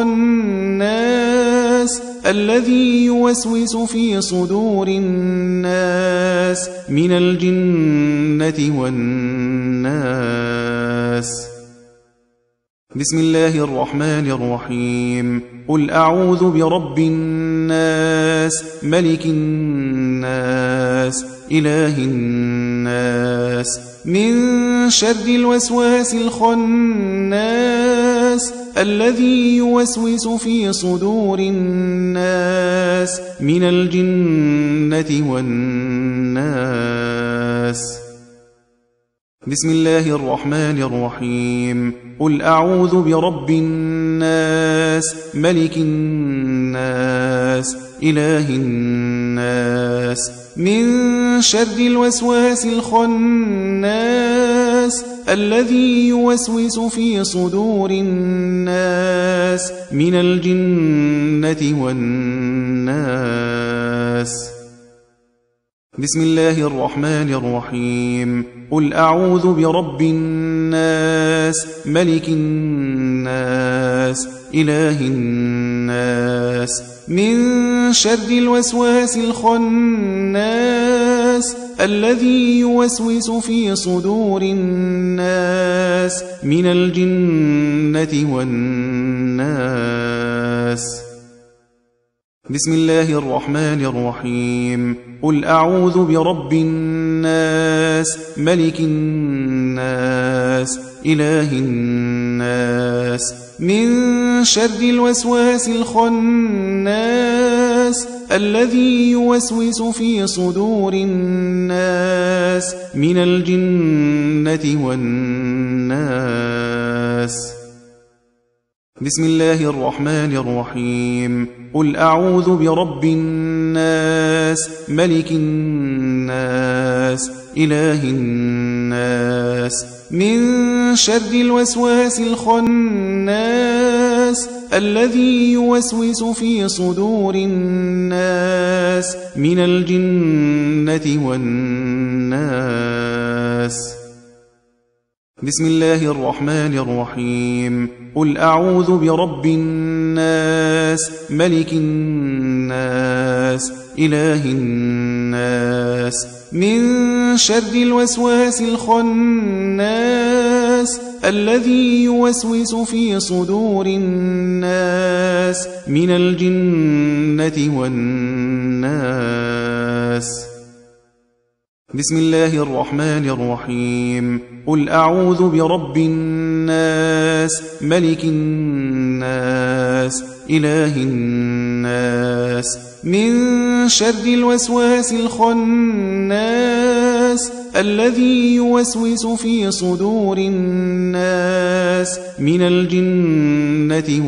الخناس الذي يوسوس في صدور الناس من الجنة والناس. بسم الله الرحمن الرحيم. قل أعوذ برب الناس ملك الناس إله الناس من شر الوسواس الخناس الذي يوسوس في صدور الناس من الجنة والناس. بسم الله الرحمن الرحيم. قل أعوذ برب الناس ملك الناس إله الناس من شر الوسواس الخناس الذي يوسوس في صدور الناس من الجنة والناس. بسم الله الرحمن الرحيم. قل أعوذ برب الناس ملك الناس إله الناس من شر الوسواس الخناس الذي يوسوس في صدور الناس من الجنة والناس. بسم الله الرحمن الرحيم. قل أعوذ برب الناس ملك الناس إله الناس من شر الوسواس الخناس الناس الذي يوسوس في صدور الناس من الجنة والناس. بسم الله الرحمن الرحيم. قل أعوذ برب الناس ملك الناس إله الناس من شر الوسواس الخناس الذي يوسوس في صدور الناس من الجنة والناس. بسم الله الرحمن الرحيم. قل أعوذ برب الناس ملك الناس إله الناس من شر الوسواس الخناس الذي يوسوس في صدور الناس من الجنة والناس. بسم الله الرحمن الرحيم. قل أعوذ برب الناس ملك الناس إله الناس من شر الوسواس الخناس الذي يوسوس في صدور الناس من الجنة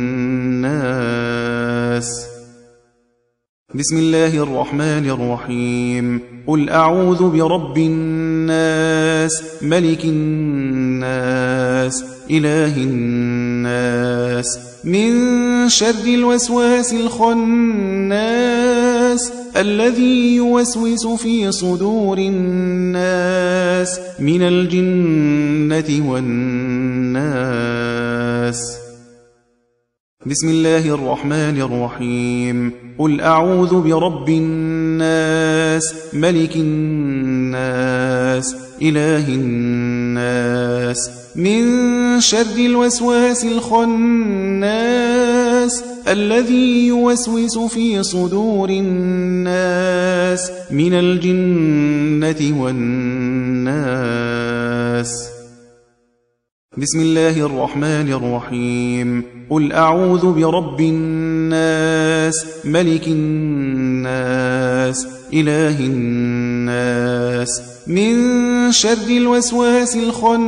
والناس. بسم الله الرحمن الرحيم. قل أعوذ برب الناس ملك الناس إله الناس من شر الوسواس الخناس الذي يوسوس في صدور الناس من الجنة والناس. بسم الله الرحمن الرحيم. قل أعوذ برب الناس ملك الناس إله الناس من شر الوسواس الخناس الذي يوسوس في صدور الناس من الجنة والناس. بسم الله الرحمن الرحيم. قل أعوذ برب الناس ملك الناس إله الناس من شر الوسواس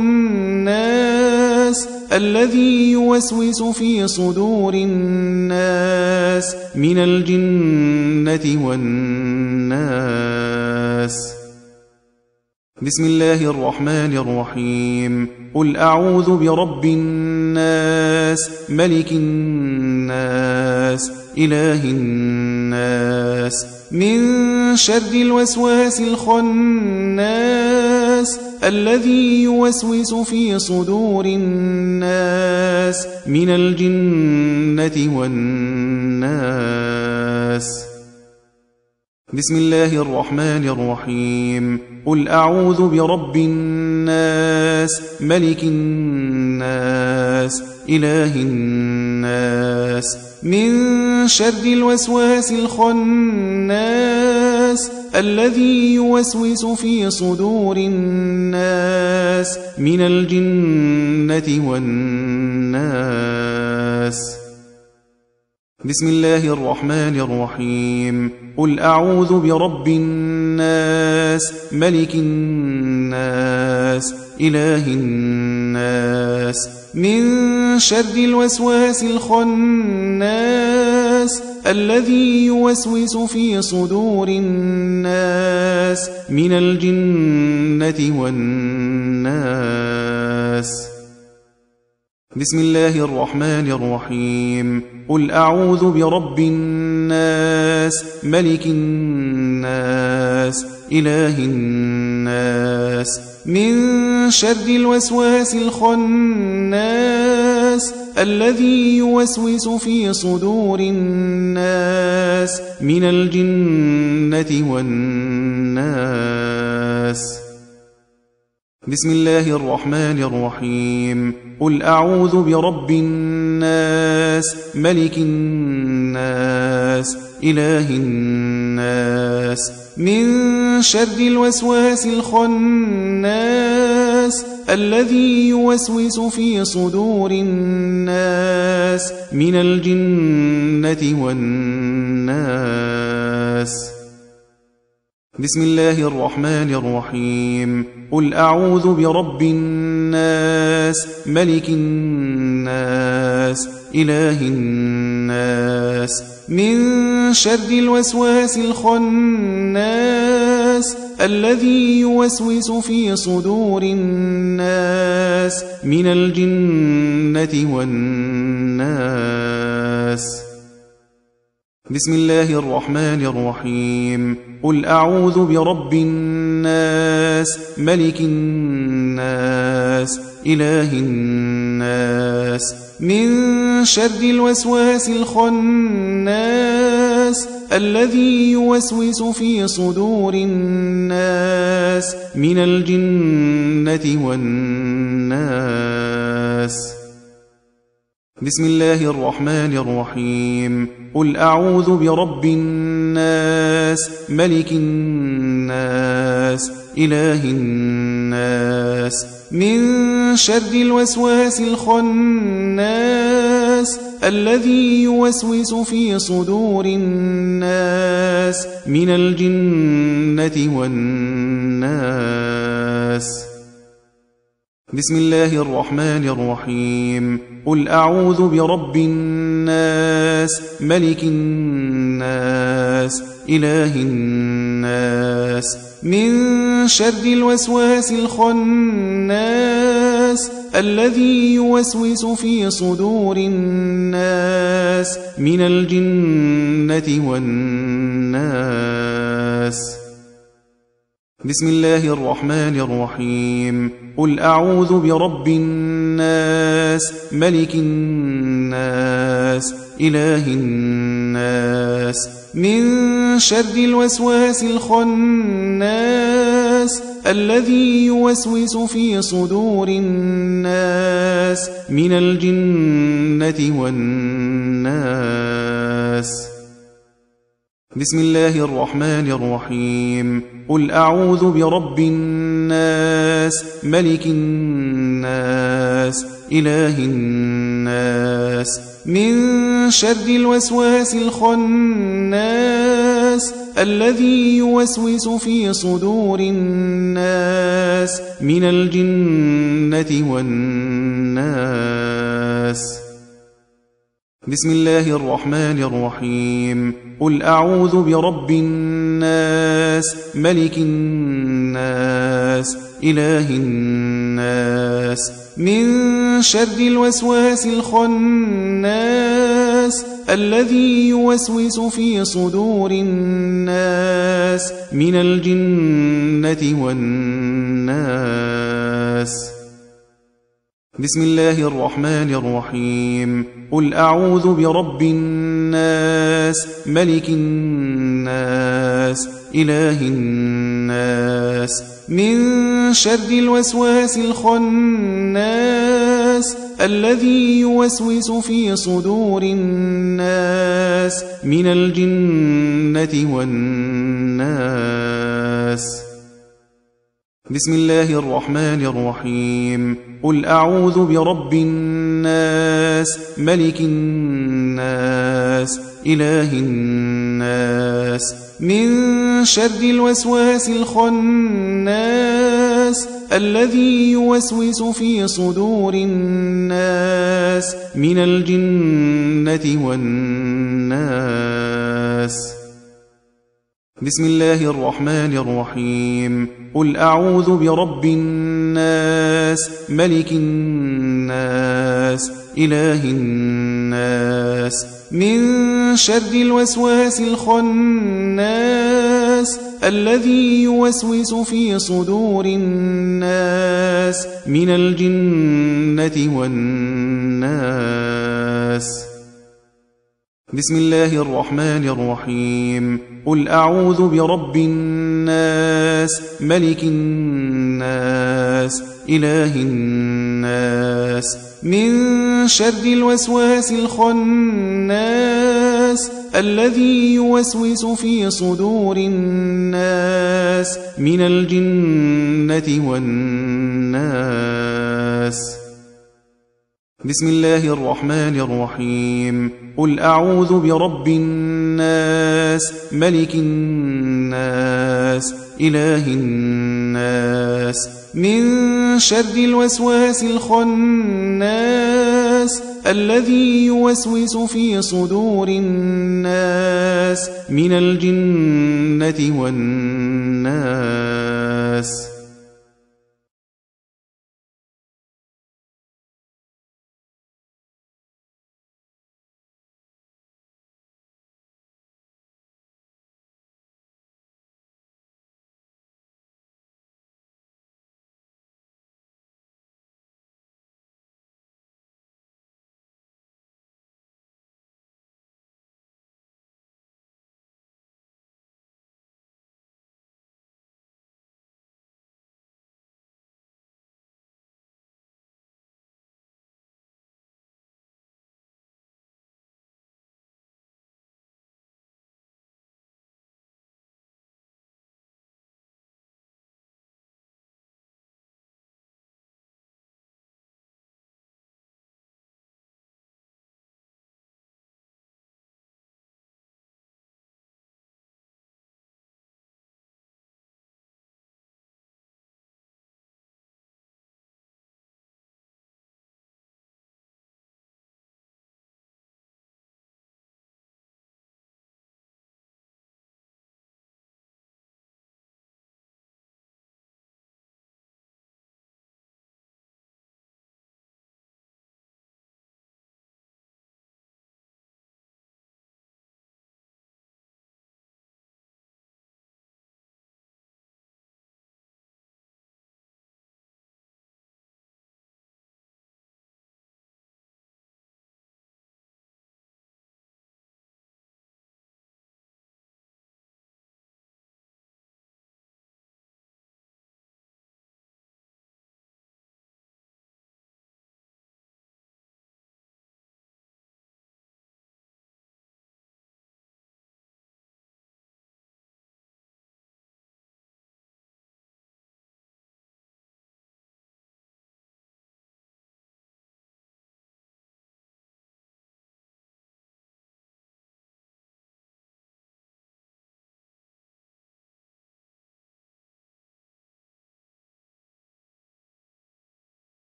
الخناس الذي يوسوس في صدور الناس من الجنة والناس. بسم الله الرحمن الرحيم. قل أعوذ برب الناس ملك الناس إله الناس من شر الوسواس الخناس الذي يوسوس في صدور الناس من الجنة والناس. بسم الله الرحمن الرحيم. قل أعوذ برب الناس ملك الناس إله الناس من شر الوسواس الخناس الذي يوسوس في صدور الناس من الجنة والناس. بسم الله الرحمن الرحيم. قل أعوذ برب الناس ملك الناس إله الناس من شر الوسواس الخناس الذي يوسوس في صدور الناس من الجنة والناس. بسم الله الرحمن الرحيم. قل أعوذ برب الناس ملك الناس إله الناس من شر الوسواس الخناس الذي يوسوس في صدور الناس من الجنة والناس. بسم الله الرحمن الرحيم. قل أعوذ برب الناس ملك الناس إله الناس من شر الوسواس الخناس الذي يوسوس في صدور الناس من الجنة والناس. الناس. بسم الله الرحمن الرحيم. قل أعوذ برب الناس ملك الناس إله الناس من شر الوسواس الخناس الذي يوسوس في صدور الناس من الجنة والناس. بسم الله الرحمن الرحيم. قل أعوذ برب الناس ملك الناس إله الناس من شر الوسواس الخناس الذي يوسوس في صدور الناس من الجنة والناس. بسم الله الرحمن الرحيم. قل أعوذ برب الناس ملك الناس إله الناس من شر الوسواس الخناس الذي يوسوس في صدور الناس من الجنة والناس. بسم الله الرحمن الرحيم. قل أعوذ برب الناس ملك الناس إله الناس من شر الوسواس الخناس الذي يوسوس في صدور الناس من الجنة والناس. بسم الله الرحمن الرحيم. قل أعوذ برب الناس ملك الناس إله الناس من شر الوسواس الخناس الذي يوسوس في صدور الناس من الجنة والناس. بسم الله الرحمن الرحيم. قل أعوذ برب الناس ملك الناس إله الناس من شر الوسواس الخناس الذي يوسوس في صدور الناس من الجنة والناس. بسم الله الرحمن الرحيم. قل أعوذ برب الناس ملك الناس إله الناس من شر الوسواس الخناس الذي يوسوس في صدور الناس من الجنة والناس. بسم الله الرحمن الرحيم. قل أعوذ برب الناس ملك الناس إله الناس من شر الوسواس الخناس الذي يوسوس في صدور الناس من الجنة والناس. بسم الله الرحمن الرحيم. قل أعوذ برب الناس ملك الناس إله الناس من شر الوسواس الخناس الذي يوسوس في صدور الناس من الجنة والناس. بسم الله الرحمن الرحيم. قل أعوذ برب الناس ملك الناس إله الناس من شر الوسواس الخناس الذي يوسوس في صدور الناس من الجنة والناس. بسم الله الرحمن الرحيم. قل أعوذ برب الناس ملك الناس إله الناس من شر الوسواس الخناس الذي يوسوس في صدور الناس من الجنة والناس. بسم الله الرحمن الرحيم قل أعوذ برب الناس ملك الناس إله الناس من شر الوسواس الخناس الذي يوسوس في صدور الناس من الجنة والناس.